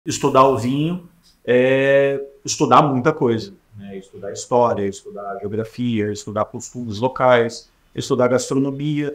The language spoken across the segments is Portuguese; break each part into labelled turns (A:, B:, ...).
A: Estudar o vinho é estudar muita coisa, né? Estudar história, estudar geografia, estudar costumes locais, estudar gastronomia.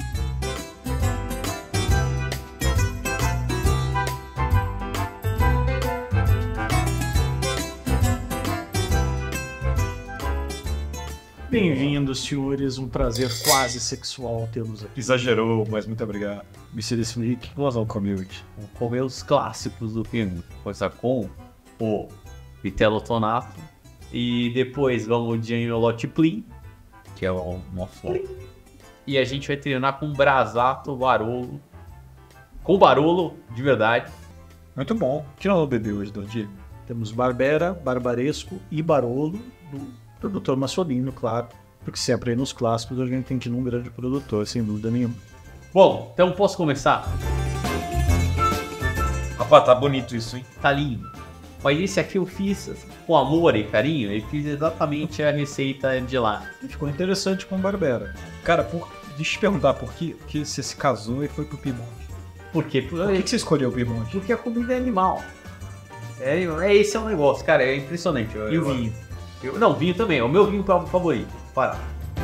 A: Bem-vindos, senhores. Um prazer quase sexual tê-los aqui.
B: Exagerou, mas muito obrigado.
A: Mr. Smith,
B: Nós ao community.
C: Vamos comer os clássicos do filme. Começar com o Vitello Tonato. E depois vamos de Agnolotti Plin, que é o nosso. E a gente vai terminar com Brasato Barolo. Com Barolo, de verdade.
B: Muito bom. O que nós vamos beber hoje, Don Diego?
A: temos Barbera, Barbaresco e Barolo, do produtor Massolino, claro. Porque sempre aí nos clássicos a gente tem que ir num grande produtor, sem dúvida nenhuma.
C: Bom, então posso começar?
B: Rapaz, tá bonito isso, hein?
C: Tá lindo. Mas esse aqui eu fiz com amor e carinho. Eu fiz exatamente a receita de lá.
A: E ficou interessante com Barbera.
B: Cara, deixa eu te perguntar, por que você se casou e foi pro Piemonte?
C: Por quê?
B: Por que você escolheu o Piemonte?
C: Porque a comida é animal. Esse é o negócio, cara, é impressionante.
A: E o vinho?
C: Não, vinho também, é o meu vinho favorito. Para.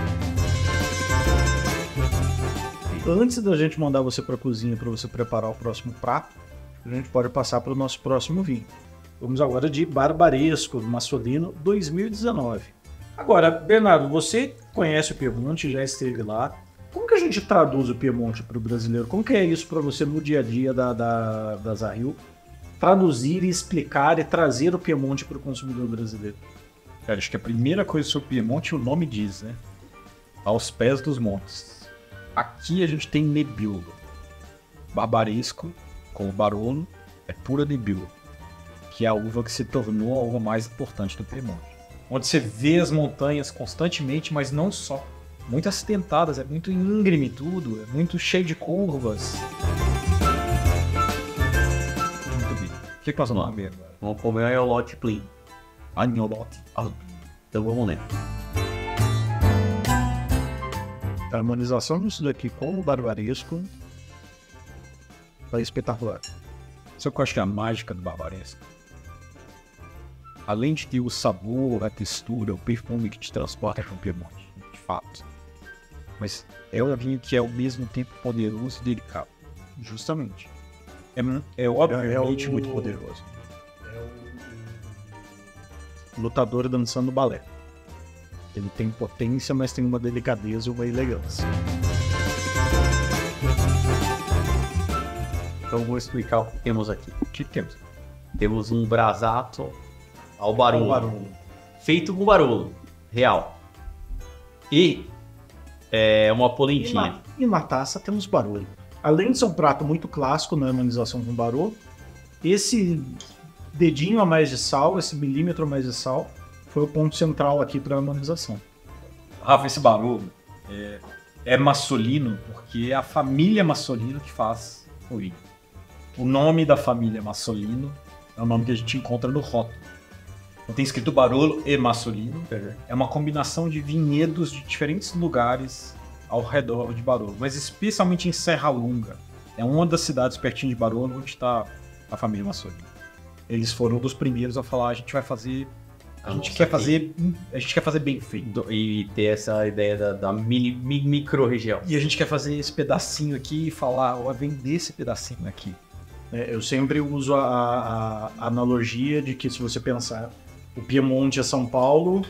A: Antes da gente mandar você para a cozinha para você preparar o próximo prato, a gente pode passar para o nosso próximo vinho. Vamos agora de Barbaresco, do Massolino, 2019. Agora, Bernardo, você conhece o Piemonte, já esteve lá. Como que a gente traduz o Piemonte para o brasileiro? Como que é isso para você no dia a dia da Zahil? Traduzir e explicar e trazer o Piemonte para o consumidor brasileiro.
B: Cara, acho que a primeira coisa sobre o Piemonte, o nome diz, né? Aos pés dos montes. Aqui a gente tem Nebbiolo. Barbaresco, com o Barolo, é pura Nebbiolo, que é a uva que se tornou a uva mais importante do Piemonte. Onde você vê as montanhas constantemente, mas não só. Muito acidentadas, é muito íngreme tudo, é muito cheio de curvas. Muito bem. O que nós vamos comer agora?
C: Vamos comer o Agnolotti Plin.
B: Agnolotti.
C: Então vamos nessa.
A: A harmonização disso daqui com o Barbaresco tá espetacular.
B: Sabe o que eu acho que é a mágica do Barbaresco? Além de ter o sabor, a textura, o perfume que te transporta para o Piemonte, de fato. Mas é um vinho que é ao mesmo tempo poderoso e delicado.
A: Justamente.
B: É obviamente muito poderoso.
A: Lutador dançando balé. Ele tem potência, mas tem uma delicadeza e uma elegância.
C: Então vou explicar o que temos aqui.
B: O que temos?
C: Temos um Brasato ao Barolo. Feito com Barolo, real. E uma polentinha.
A: E na taça temos Barolo. Além de ser um prato muito clássico na harmonização com Barolo, esse dedinho a mais de sal, esse milímetro a mais de sal, foi o ponto central aqui para a harmonização.
B: Rafa, esse Barolo é Massolino porque é a família Massolino que faz o vinho. O nome da família Massolino é o nome que a gente encontra no rótulo. Então tem escrito Barolo e Massolino. É uma combinação de vinhedos de diferentes lugares ao redor de Barolo, mas especialmente em Serra Lunga. É uma das cidades pertinho de Barolo onde está a família Massolino. Eles foram um dos primeiros a falar: a gente vai fazer. A gente quer fazer bem feito.
C: E ter essa ideia da micro-região.
B: E a gente quer fazer esse pedacinho aqui e falar, ó, vender esse pedacinho aqui.
A: Eu sempre uso a analogia de que, se você pensar, o Piemonte é São Paulo,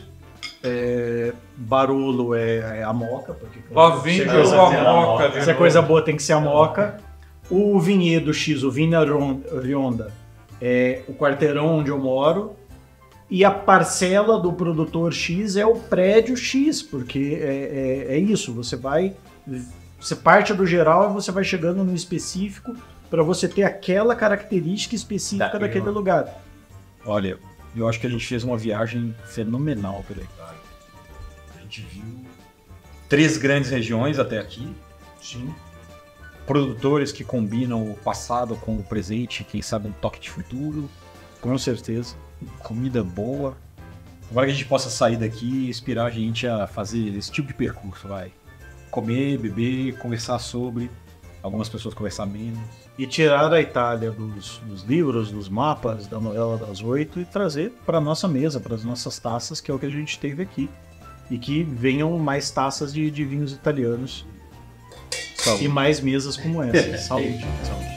A: Barolo é a Moca, porque se é coisa boa tem que ser a Moca. O vinhedo X, o Vinha Rionda, é o quarteirão onde eu moro. E a parcela do produtor X é o prédio X, porque é isso, você parte do geral e você vai chegando no específico para você ter aquela característica específica daquele lugar.
B: Olha, eu acho que a gente fez uma viagem fenomenal por aí. A gente viu 3 grandes regiões até aqui.
A: Sim.
B: Produtores que combinam o passado com o presente, quem sabe um toque de futuro.
A: Com certeza.
B: Comida boa. Agora que a gente possa sair daqui e inspirar a gente a fazer esse tipo de percurso, vai. Comer, beber, conversar sobre. algumas pessoas conversar menos.
A: E tirar a Itália dos livros, dos mapas, da novela das 8 e trazer para nossa mesa, para as nossas taças, que é o que a gente teve aqui. E que venham mais taças de vinhos italianos.
B: Saúde.
A: E mais mesas como essa. Saúde. Saúde.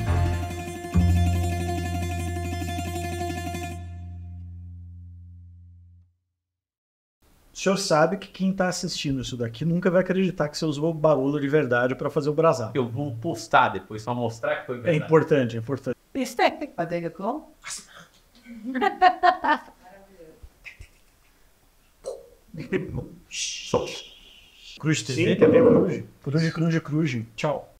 A: O senhor sabe que quem está assistindo isso daqui nunca vai acreditar que você usou barulho de verdade para fazer o brasar.
C: Eu vou postar depois, só mostrar que foi
A: É
C: verdade.
A: importante, é importante. Cruz TV, TV Cruz. Cruz. Tchau.